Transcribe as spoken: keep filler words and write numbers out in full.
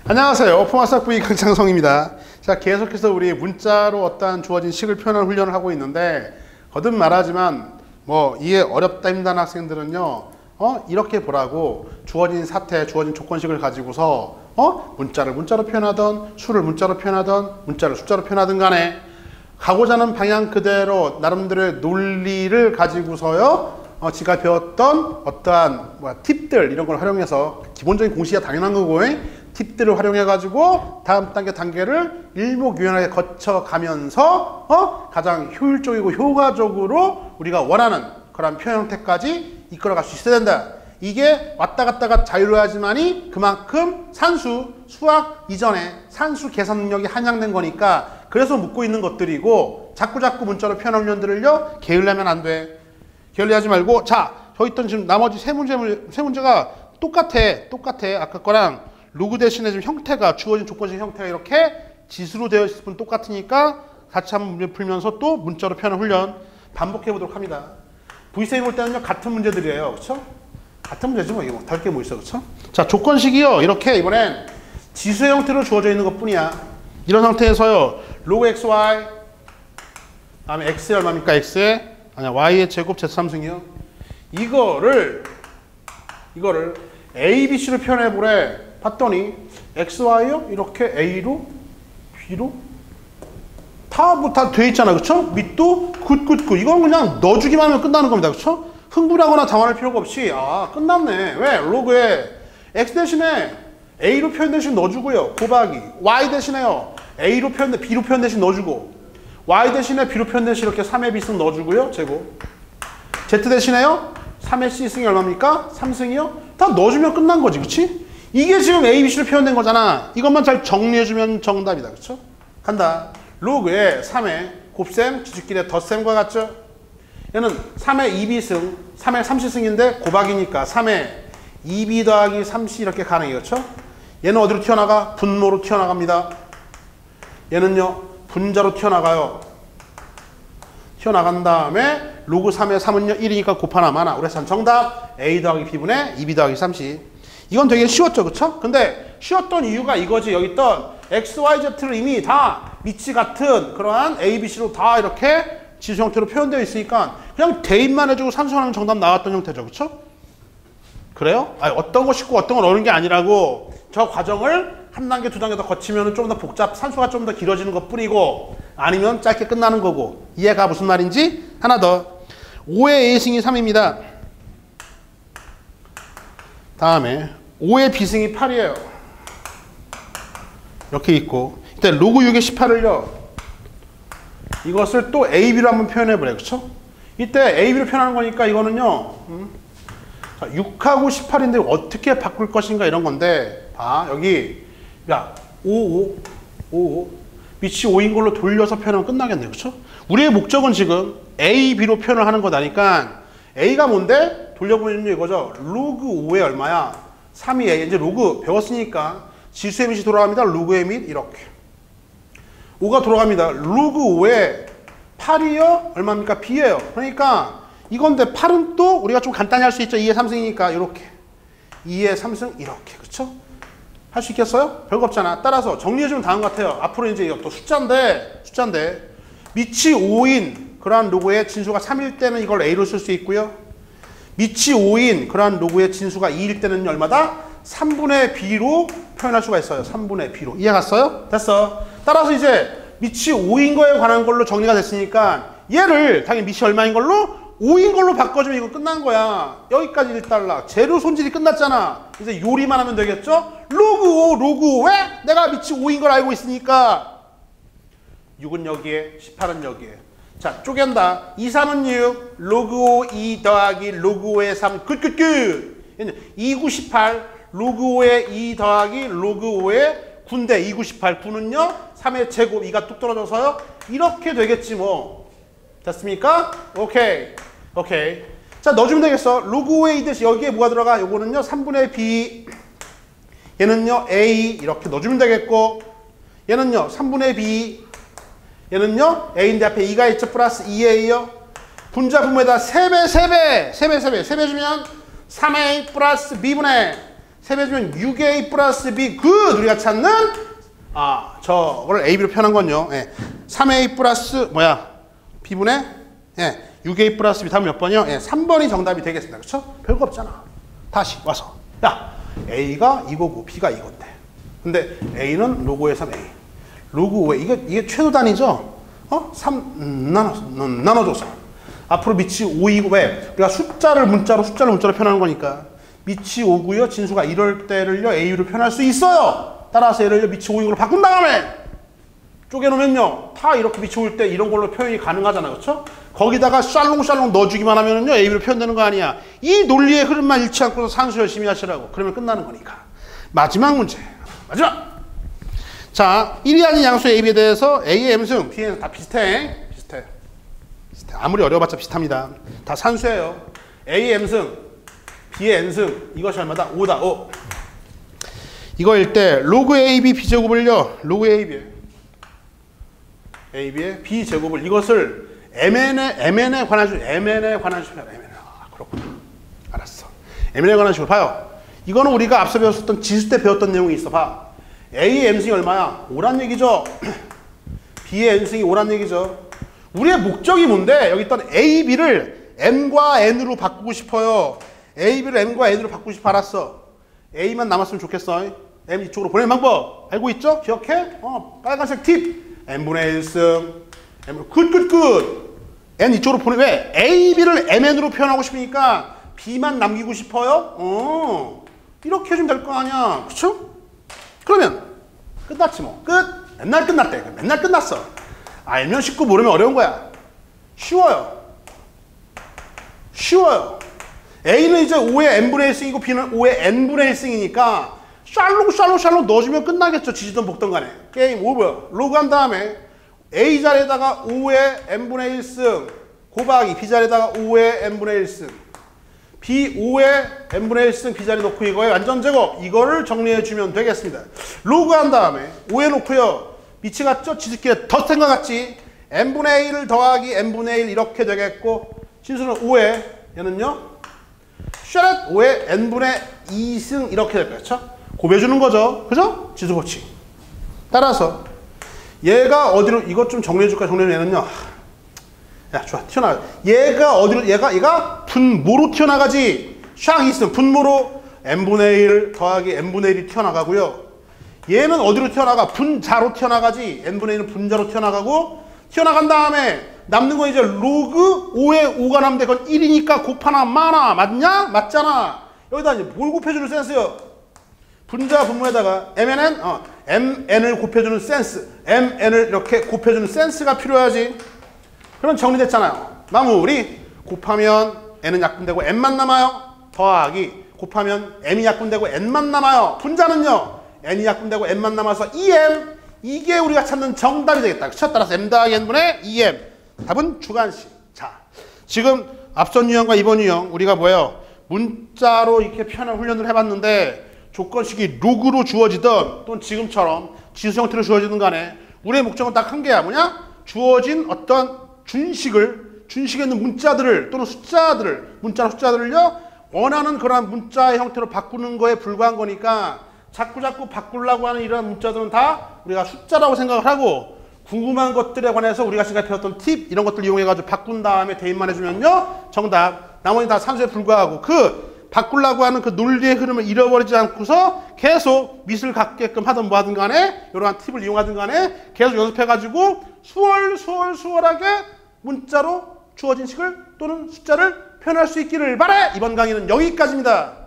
안녕하세요. 포마스학부의 강창성입니다. 자, 계속해서 우리 문자로 어떠한 주어진 식을 표현하는 훈련을 하고 있는데, 거듭 말하지만 뭐 이해 어렵다 힘든 학생들은요, 어 이렇게 보라고 주어진 사태, 주어진 조건식을 가지고서 어 문자를 문자로 표현하던, 수를 문자로 표현하던, 문자를 숫자로 표현하든 간에 가고자 하는 방향 그대로 나름대로의 논리를 가지고서요, 어, 지가 배웠던 어떠한 뭐야, 팁들 이런 걸 활용해서 기본적인 공식이 당연한 거고, 팁들을 활용해 가지고 다음 단계 단계를 일목요연하게 거쳐가면서 어? 가장 효율적이고 효과적으로 우리가 원하는 그런 표현 형태까지 이끌어갈 수 있어야 된다. 이게 왔다 갔다가 자유로워야지만이 그만큼 산수, 수학 이전에 산수 계산 능력이 한양된 거니까, 그래서 묻고 있는 것들이고, 자꾸자꾸 문자로 표현한 훈련들을요 게을리하면 안 돼. 게을리하지 말고, 자, 저 있던 지금 나머지 세 문제, 세 문제가 똑같아. 똑같아. 아까 거랑 로그 대신에 지금 형태가, 주어진 조건식 형태가 이렇게 지수로 되어 있을 뿐 똑같으니까 같이 한번 문제 풀면서 또 문자로 표현한 훈련 반복해 보도록 합니다. 브이쌤이 볼 때는요, 같은 문제들이에요. 그쵸? 같은 문제지 뭐, 이거 다를 게 뭐 있어. 그쵸? 자, 조건식이요. 이렇게 이번엔 지수의 형태로 주어져 있는 것 뿐이야. 이런 상태에서요, 로그 xy, 다음에 x의 얼마입니까? x의, 아니야, y의 제곱 제트 삼승이요. 이거를, 이거를 a, b, c로 표현해 보래. 봤더니 xy요? 이렇게 a로, b로 다 뭐 다 돼 있잖아. 그쵸? 밑도 굿굿굿. 이건 그냥 넣어주기만 하면 끝나는 겁니다. 그쵸? 흥분하거나 당황할 필요가 없이, 아, 끝났네. 왜? 로그에 x 대신에 a로 표현 대신 넣어주고요. 곱하기 y 대신에요, a로 표현, b로 표현 대신 넣어주고, y 대신에 b로 표현 대신 이렇게 삼의 b승 넣어주고요. 제곱. z 대신에요, 삼의 c승이 얼마입니까? 삼승이요? 다 넣어주면 끝난 거지. 그치? 이게 지금 a, b, c로 표현된 거잖아. 이것만 잘 정리해주면 정답이다. 그쵸? 간다. 로그에 삼의 곱셈, 지식길의 덧셈과 같죠? 얘는 삼의 이 b승, 삼의 삼 c승인데 곱하기니까 삼의 이 b 더하기 삼 c 이렇게 가능해요. 그렇죠? 얘는 어디로 튀어나가? 분모로 튀어나갑니다. 얘는요, 분자로 튀어나가요. 튀어나간 다음에 로그 삼의 삼은요, 일이니까 곱하나마나. 그래서 정답 a 더하기 b분의 이 b 더하기 삼 c. 이건 되게 쉬웠죠. 그쵸? 근데 쉬웠던 이유가 이거지. 여기 있던 x, y, z를 이미 다 밑이 같은 그러한 a, b, c로 다 이렇게 지수 형태로 표현되어 있으니까 그냥 대입만 해주고 산수하면 정답 나왔던 형태죠. 그쵸? 그래요? 아니, 어떤 거 쉽고 어떤 건 어려운 게 아니라고. 저 과정을 한 단계, 두 단계 더 거치면 좀 더 복잡, 산수가 좀 더 길어지는 것 뿐이고, 아니면 짧게 끝나는 거고. 이해가 무슨 말인지? 하나 더. 오의 a승이 삼입니다. 다음에 오의 b승이 팔이에요. 이렇게 있고, 이때 로그 육의 십팔을요, 이것을 또 a, b로 한번 표현해보래. 그쵸? 이때 a, b로 표현하는 거니까 이거는요, 음, 자, 육하고 십팔인데 어떻게 바꿀 것인가 이런 건데, 봐, 여기, 야, 오, 오, 오, 오. 밑이 오인 걸로 돌려서 표현하면 끝나겠네요. 그쵸? 우리의 목적은 지금 a, b로 표현을 하는 거다니까, a가 뭔데? 돌려보면 이거죠. 로그 오의 얼마야? 삼이 a. 이제 로그 배웠으니까 지수의 밑이 돌아갑니다. 로그의 밑 이렇게. 오가 돌아갑니다. 로그 오의 팔이요? 얼마입니까? b예요. 그러니까 이건데 팔은 또 우리가 좀 간단히 할 수 있죠. 이의 삼승이니까 이렇게. 이의 삼승 이렇게. 그쵸? 할 수 있겠어요? 별거 없잖아. 따라서 정리해주면 다음 것 같아요. 앞으로 이제 이것도 숫자인데, 숫자인데 밑이 오인 그러한 로그의 진수가 삼일 때는 이걸 a로 쓸 수 있고요. 밑이 오인 그러한 로그의 진수가 이일 때는 얼마다? 삼분의 b로 표현할 수가 있어요. 삼분의 b로. 이해 갔어요? 됐어. 따라서 이제 밑이 오인 거에 관한 걸로 정리가 됐으니까 얘를 당연히 밑이 얼마인 걸로? 오인 걸로 바꿔주면 이거 끝난 거야. 여기까지 일 달러. 재료 손질이 끝났잖아. 이제 요리만 하면 되겠죠? 로그 오, 로그 오. 왜? 내가 밑이 오인 걸 알고 있으니까. 육은 여기에, 십팔은 여기에. 자, 쪼갠다. 이, 삼은 육, 로그 오, 이 더하기 로그 오의 삼, 끝, 끝, 끝. 이, 구, 십팔, 로그 오의 이 더하기 로그 오의 구인데, 이, 구, 십팔, 구는요, 삼의 제곱, 이가 뚝 떨어져서요, 이렇게 되겠지 뭐. 됐습니까? 오케이. 오케이. 자, 넣어주면 되겠어. 로그 오의 이 대신 여기에 뭐가 들어가? 요거는요, 삼분의 b. 얘는요, a. 이렇게 넣어주면 되겠고, 얘는요, 삼분의 b. 얘는요, a인데 앞에 이가 있죠. 플러스 이 에이요. 분자 분모에다 세 배, 세 배, 세 배, 세 배, 세 배 주면 삼 에이 플러스 b분의 세 배 주면 육 에이 플러스 B 굿! 우리가 찾는 아 저걸 에이비로 표현한 건요. 예. 삼 에이 플러스 뭐야? B분의 예. 육 에이 플러스 B 답은 몇 번이요? 예. 삼 번이 정답이 되겠습니다. 그렇죠? 별거 없잖아. 다시 와서 야 A가 이거고 B가 이건데 근데 A는 로그의 삼 에이 로그 오 에이 이게, 이게 최소 단위죠? 어? 삼 음, 나눠, 음, 나눠줘서 앞으로 밑이 오이고 왜? 우리가 숫자를 문자로 숫자를 문자로 표현하는 거니까 밑이 오고요 진수가 이럴 때를요 A로 표현할 수 있어요. 따라서 얘를 밑이 오인 걸로 바꾼 다음에 쪼개놓으면요 다 이렇게 밑이 올 때 이런 걸로 표현이 가능하잖아요. 그렇죠? 거기다가 샬롱샬롱 넣어주기만 하면은요 A로 표현되는 거 아니야. 이 논리의 흐름만 잃지 않고서 산수 열심히 하시라고. 그러면 끝나는 거니까. 마지막 문제. 마지막. 자, 일이 아닌 양수 A, B에 대해서 A의 M승, B는 다 비슷해. 비슷해. 비슷해. 아무리 어려워봤자 비슷합니다. 다 산수예요. A의 M승, B의 N승. 이것이 얼마다? 오다. 오. 이거일 때 로그 에이 비 B제곱을요. 로그 에이 비 에이 비의 B제곱을 이것을 엠엔에, 엠엔에 관한 식으로, 엠엔에 관한 식으로, 엠엔에. 아, 그렇구나. 알았어. 엠엔에 관한 식으로 봐요. 이거는 우리가 앞서 배웠었던 지수 때 배웠던 내용이 있어. 봐. A의 M승이 얼마야? 오란 얘기죠. B의 N승이 오란 얘기죠. 우리의 목적이 뭔데? 여기 있던 A, B를 M과 N으로 바꾸고 싶어요. A, B를 M과 N으로 바꾸고 싶어. 알았어. A만 남았으면 좋겠어. M 이쪽으로 보내는 방법. 알고 있죠? 기억해? 어, 빨간색 팁. N분의 일승. M, 굿, 굿, 굿. N 이쪽으로 보내. 왜? A, B를 M, N으로 표현하고 싶으니까 B만 남기고 싶어요? 어. 이렇게 해주면 될 거 아니야. 그쵸? 그러면 끝났지 뭐. 끝. 맨날 끝났대. 맨날 끝났어. 알면 쉽고 모르면 어려운 거야. 쉬워요. 쉬워요. A는 이제 오의 N분의 일승이고 B는 오의 N분의 일승이니까 샬롱 샬롱 샬롱 넣어주면 끝나겠죠. 지지던 볶던 간에. 게임 오버. 로그 한 다음에 A 자리에다가 오의 N분의 일승 곱하기 B 자리에다가 오의 N분의 일승 B 오의 N분의 일승 B 자리 놓고 이거에 완전 제곱 이거를 정리해주면 되겠습니다. 로그 한 다음에 오에 놓고요. 밑이 같죠? 지식기에 덧센 것 같지? N분의 일을 더하기 N분의 일 이렇게 되겠고 진수는 오에 얘는요 샤렛 오의 N분의 이승 이렇게 될 거예요. 그렇죠? 곱해주는 거죠. 그죠? 지수 법칙. 따라서 얘가 어디로 이것 좀 정리해줄까? 정리해주면 얘는요. 야 좋아 튀어나가. 얘가 어디로 얘가 얘가 분모로 튀어나가지. 샥 있으면 분모로 N분의 일 더하기 N분의 일이 튀어나가고요. 얘는 어디로 튀어나가? 분자로 튀어나가지. N분의 일은 분자로 튀어나가고 튀어나간 다음에 남는 건 이제 로그 오에 오가 남는데 그건 일이니까 곱하나 마나 맞냐? 맞잖아. 여기다 이제 뭘 곱해주는 센스요? 분자 분모에다가 엠엔엔 어, 엠엔을 곱해주는 센스 엠엔을 이렇게 곱해주는 센스가 필요하지. 그럼 정리됐잖아요. 마무리. 곱하면 n은 약분되고 n만 남아요. 더하기 곱하면 m이 약분되고 n만 남아요. 분자는요 n이 약분되고 n만 남아서 이 엠 이게 우리가 찾는 정답이 되겠다. 그쵸? 따라서 m 더하기 n분의 이 엠 답은 주관식. 자 지금 앞선 유형과 이번 유형 우리가 뭐예요? 문자로 이렇게 표현한 훈련을 해봤는데 조건식이 로그로 주어지든 또는 지금처럼 지수 형태로 주어지든 간에 우리의 목적은 딱 한 개야. 뭐냐? 주어진 어떤 준식을 준식에 있는 문자들을 또는 숫자들을 문자나 숫자들을요 원하는 그러한 문자의 형태로 바꾸는 거에 불과한 거니까 자꾸자꾸 바꾸려고 하는 이런 문자들은 다 우리가 숫자라고 생각을 하고 궁금한 것들에 관해서 우리가 지금까지 배웠던 팁 이런 것들 이용해가지고 바꾼 다음에 대입만 해주면요 정답. 나머지 다 산수에 불과하고 그 바꾸려고 하는 그 논리의 흐름을 잃어버리지 않고서 계속 미술 갖게끔 하든 뭐 하든 간에 이러한 팁을 이용하든 간에 계속 연습해가지고 수월 수월 수월하게 문자로 주어진 식을 또는 숫자를 표현할 수 있기를 바래. 이번 강의는 여기까지입니다.